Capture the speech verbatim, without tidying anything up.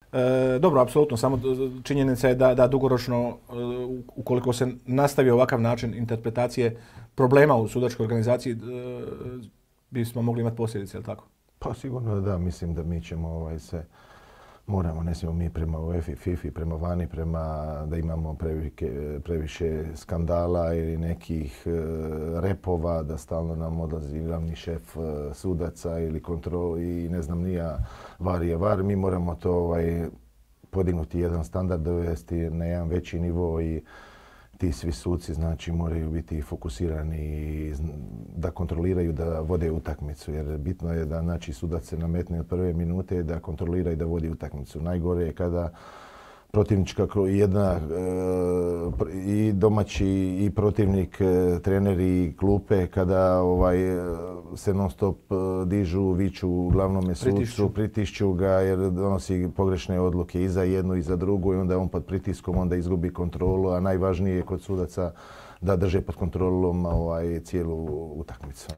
E, dobro, apsolutno, samo činjenica je da, da dugoročno, e, ukoliko se nastavi ovakav način interpretacije problema u sudačkoj organizaciji, e, bismo mogli imati posljedice, je li tako? Pa sigurno da da, mislim da mi ćemo ovaj, se moramo, ne smijemo mi prema UEFA i FIFA, prema vani, prema da imamo previke, previše skandala ili nekih e, repova, da stalno nam odlazi glavni šef e, sudaca ili kontrol i ne znam nija var je var. Mi moramo to ovaj, podignuti jedan standard, dovesti na jedan veći nivo i ti svi suci znači moraju biti fokusirani i da kontroliraju, da vode utakmicu. Jer bitno je da znači, sudac se nametne od prve minute da kontrolira i da vodi utakmicu. Najgore je kada protivnička jedna i domaći i protivnik, trener i klupe, kada ovaj, se non stop dižu, viču glavnome sucu, pritišću ga jer donosi pogrešne odluke i za jednu i za drugu i onda on pod pritiskom onda izgubi kontrolu, a najvažnije je kod sudaca da drže pod kontrolom ovaj, cijelu utakmicu.